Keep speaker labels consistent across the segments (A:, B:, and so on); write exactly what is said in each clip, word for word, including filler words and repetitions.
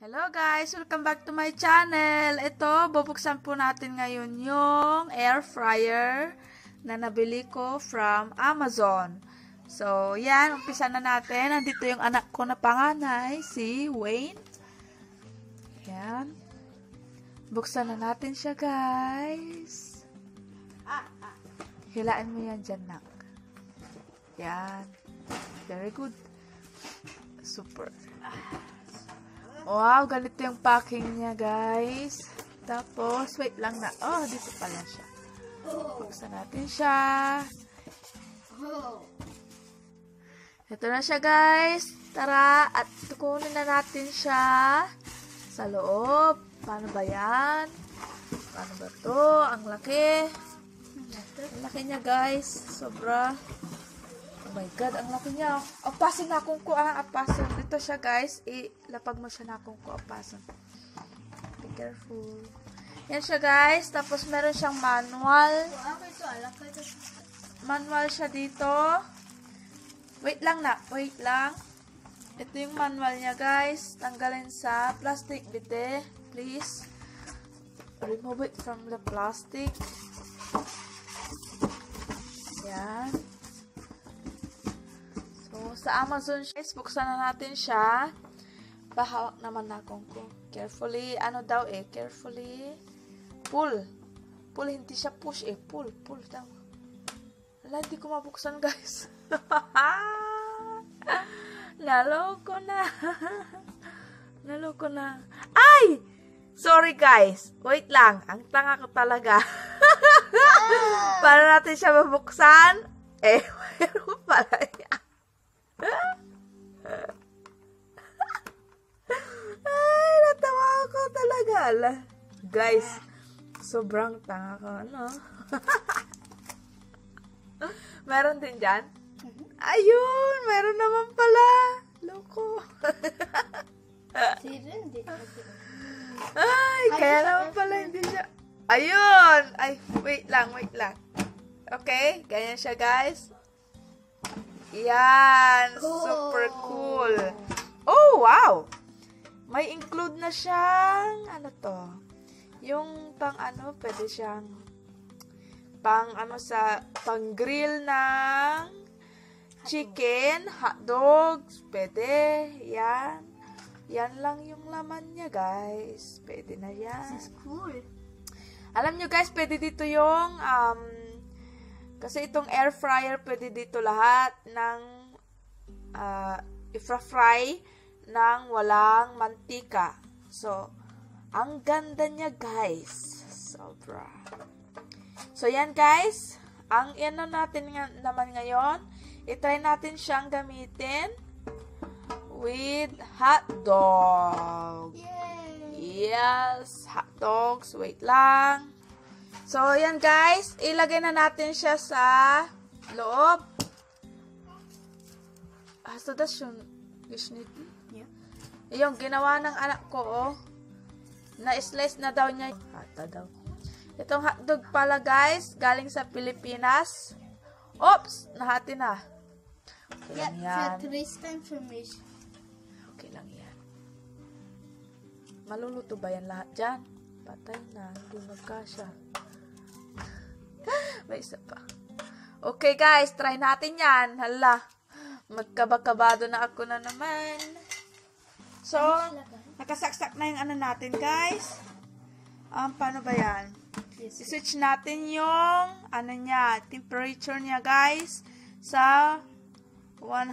A: Hello guys! Welcome back to my channel. Ito, bubuksan po natin ngayon yung air fryer na nabili ko from Amazon. So, yan. Umpisa na natin. Nandito yung anak ko na panganay, si Wayne. Yan. Buksan na natin siya, guys. Hilaan mo yan dyan, nak. Yan. Very good. Super. Wow, ganito yung packing niya, guys. Tapos, wait lang na. Oh, dito pala siya. Buksan natin siya. Ito na siya, guys. Tara, at tukunin na natin siya sa loob. Paano ba yan? Paano ba to? Ang laki. Ang laki niya, guys. Sobra. Oh my God, ang laki niya. Apasin na akong ko, ah. Apasin. Dito siya, guys. Ilapag mo siya na akong ko. Apasin. Be careful. Yan siya, guys. Tapos, meron siyang manual. Manual siya dito. Wait lang na. Wait lang. Ito yung manual niya, guys. Tanggalin sa plastic, bite. Please. Remove it from the plastic. Yan. Sa Amazon, guys, buksan na natin siya. Bahawak naman na akong ko. Carefully, ano daw eh, carefully pull. Pull, hindi siya push eh, pull, pull daw. Wala, hindi ko mabuksan, guys. Naloko na. Naloko na. Ay! Sorry, guys. Wait lang. Ang tanga ko talaga. Para natin siya mabuksan. Eh, mayroon pala yan. Ay, natawa ako talaga. Guys, sobrang tanga ko, ano? Meron din dyan? Ayun, meron naman pala. Loko. Ay, kaya naman pala hindi siya. Ayun! Ay, wait lang, wait lang. Okay, ganyan siya, guys. Yan, super cool. Oh, wow! May include na siyang, ano to? Yung pang ano, pwede siyang pang ano sa, pang grill ng chicken, hotdogs, pwede. Yan. Yan lang yung laman niya, guys. Pwede na yan.
B: This is cool.
A: Alam nyo, guys, pwede dito yung, um, kasi itong air fryer, pwede dito lahat ng uh, ifra-fry ng walang mantika. So, ang ganda niya, guys. Sobra. So, yan, guys. Ang ano natin nga, naman ngayon, itry natin siyang gamitin with hot dog.
B: Yay!
A: Yes, hot dogs. Wait lang. So, yan guys, ilagay na natin siya sa loob. Hast du das schon geschnitten?
B: Yeah.
A: Yung ginawa ng anak ko, oh. Na-slice na daw niya. Hata daw. Itong hotdog pala guys, galing sa Pilipinas. Oops! Nahati na. Okay lang yan.
B: Yeah, for today's time for me.
A: Okay lang yan. Maluluto ba yan lahat dyan? Patay na. Hindi magkasya. May isa pa. Okay guys, try natin yan. Hala, magkabakabado na ako na naman. So, nakasaksak na yung ano natin guys. Um, paano ba yan? I-switch natin yung ano niya, temperature niya guys sa one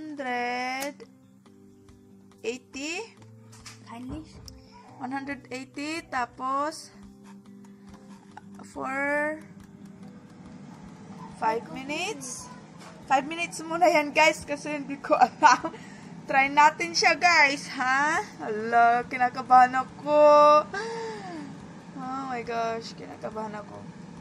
A: eighty.
B: Kindly.
A: one eighty tapos for five minutes. five minutes muna yan, guys, kasi hindi ko alam. Try natin siya, guys, ha? Hala, kinakabahan ako. Oh my gosh, kinakabahan ako.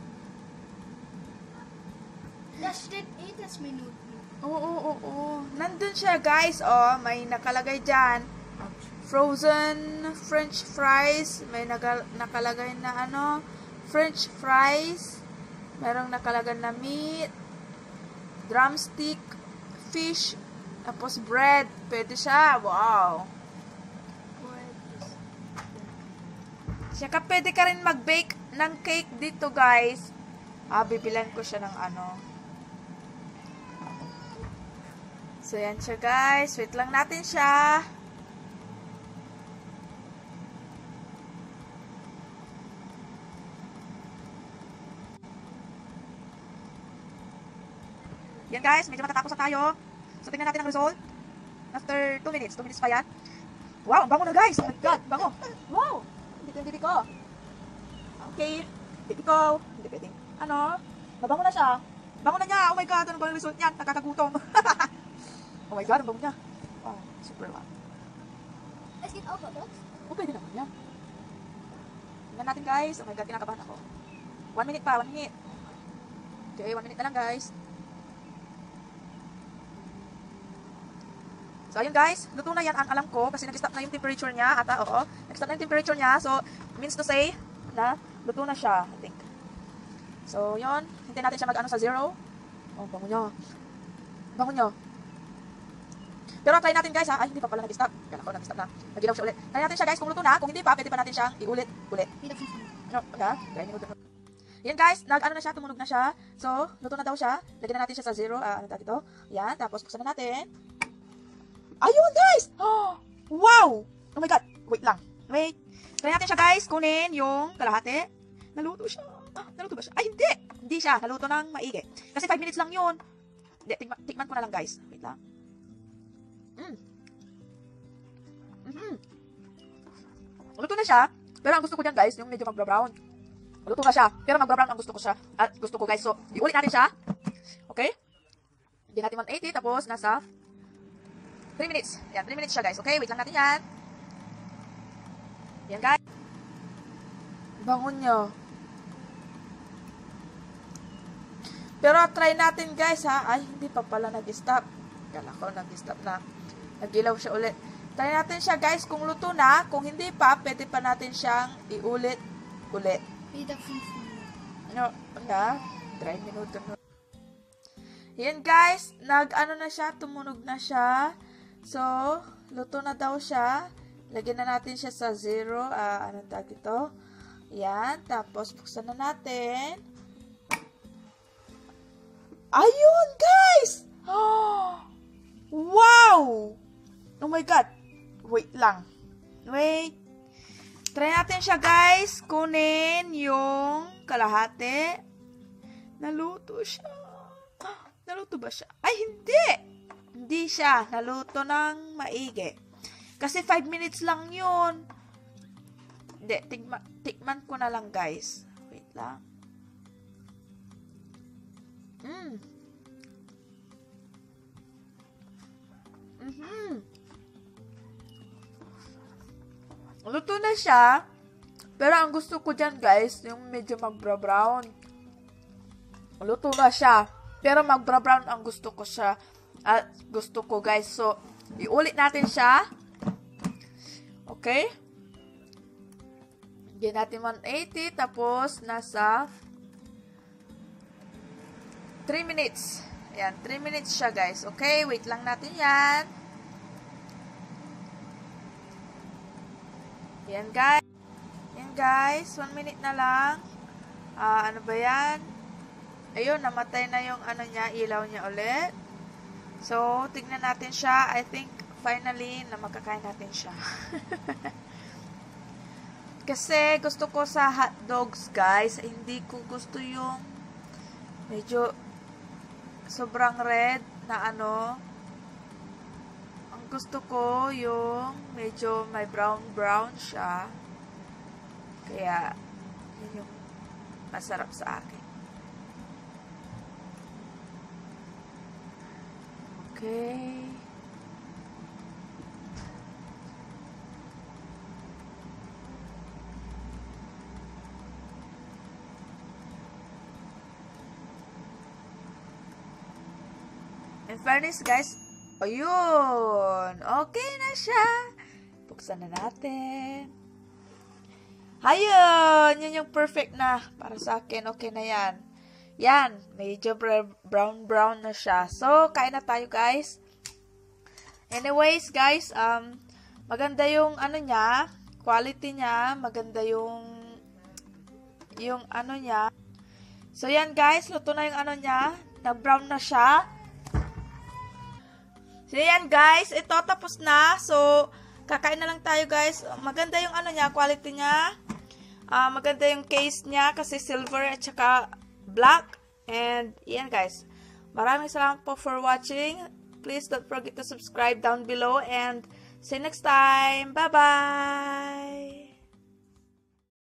B: Das steht eh das Minuten.
A: Oo, oo, oo. Nandun siya, guys. Oh, may nakalagay dyan. Frozen French fries. May nakalagay na ano, French fries. Merong nakalagay na meat, drumstick, fish, tapos bread. Pwede siya. Wow.
B: Bread is
A: Saka pwede ka rin mag-bake ng cake dito, guys. Ah, bibilan ko siya ng ano. So, yan siya, guys. Wait lang natin siya. Yan, guys. Medyo matatapos na tayo. So, tingnan natin ang result. After two minutes. two minutes pa yan. Wow, ang bango na, guys. Oh my God, bango. Wow. Dito yung bibi ko. Okay. Bibi ko. Hindi pwedeng. Ano? Mabango na siya. Bango na niya. Oh my God, ano ba yung result niyan? Nakakagutom. Oh my God, ang bango niya. Wow, super wow.
B: Let's get all products.
A: Oh, pwede naman yan. Tingnan natin, guys. Oh my God, kinakabahan ako. One minute pa, one minute. Okay, one minute na lang, guys. So, ayun guys, luto na yan ang alam ko kasi nag-stop na yung temperature niya. Ata, oo. Nag-stop na yung temperature niya. So, means to say na luto na siya, I think. So, yun. Hintayin natin siya mag-ano sa zero. Oh, bango nyo. Bango nyo. Pero try natin guys ha. Ay, hindi pa pala nag-stop. Kala ko nag-stop na. Nag-ilaw siya ulit. Try natin siya guys kung luto na. Kung hindi pa, pwede pa natin siyang iulit. Ulit. No, ha? Try minuto. Yan guys, nag-ano na siya, tumunog na siya. So, luto na daw siya. Lagyan na natin siya sa zero. Ah, ano tawag ito? Yan. Tapos, buksan na natin. Ayun, guys! Oh, wow! Oh my God! Wait lang. Wait. Try natin siya, guys. Kunin yung kalahati. Naluto siya. Ah, naluto ba siya? Ay, hindi! Hindi siya. Naluto ng maigi. Kasi five minutes lang yun. Hindi, tikman, tikman ko na lang, guys. Wait lang. Mm. Mm-hmm. Luto na siya. Pero ang gusto ko dyan, guys, yung medyo magbra-brown. Luto na siya. Pero magbra-brown ang gusto ko siya. At gusto ko, guys. So, iulit natin siya. Okay? Hindi natin one eighty. Tapos, nasa three minutes. Yan, three minutes siya, guys. Okay, wait lang natin yan. Yan, guys. Bangon nyo. Pero try natin, guys, ha. Ay, hindi pa pala nag-stop. Kala ko nag-stop na. Nag-ilaw siya ulit. Try natin siya, guys, kung luto na. Kung hindi pa, pwede pa natin siyang iulit ulit. Ano, na? Try minuto na. Yan, guys. Nag-ano na siya. Tumunog na siya. So, luto na daw siya. Lagyan na natin siya sa zero. Uh, anong tag ito? Yan. Tapos, buksan na natin. Ayun, guys! Oh, wow! Oh my God. Wait lang. Wait. Try natin siya, guys. Kunin yung kalahati. Naluto siya. Naluto ba siya? Ay, hindi! Hindi siya naluto ng maigi. Kasi five minutes lang yun. Hindi, tikman, tikman ko na lang, guys. Wait lang. Mm. Mm-hmm. Luto na siya. Pero ang gusto ko dyan, guys, yung medyo magbra-brown. Luto na siya. Pero magbra-brown ang gusto ko siya. At gusto ko, guys. So, iulit natin siya. Okay? Bigyan natin one eighty. Tapos, nasa three minutes. Ayan, three minutes siya, guys. Okay? Wait lang natin yan. Ayan, guys. Ayan, guys. one minute na lang. Ah, ano ba yan? Ayun, namatay na yung ano niya, ilaw niya ulit. So, tignan natin siya. I think, finally, na makakain natin siya. Kasi, gusto ko sa hot dogs, guys. Hindi ko gusto yung medyo sobrang red na ano. Ang gusto ko yung medyo may brown-brown siya. Kaya, yun yung masarap sa akin. Okay. In fairness, guys, ayun. Okay na siya. Buksan na natin. Ayun. Yan yung perfect na. Para sa akin, okay na yan. Yan, medyo brown-brown na siya. So, kain na tayo, guys. Anyways, guys, um, maganda yung ano niya, quality niya, maganda yung yung ano niya. So, yan guys, luto na yung ano niya. Nag-brown na siya. So, yan guys, ito tapos na. So, kakain na lang tayo guys. Maganda yung ano niya, quality niya. Uh, maganda yung case niya kasi silver at saka black. And, yan guys. Maraming salamat po for watching. Please don't forget to subscribe down below and see you next time. Bye-bye!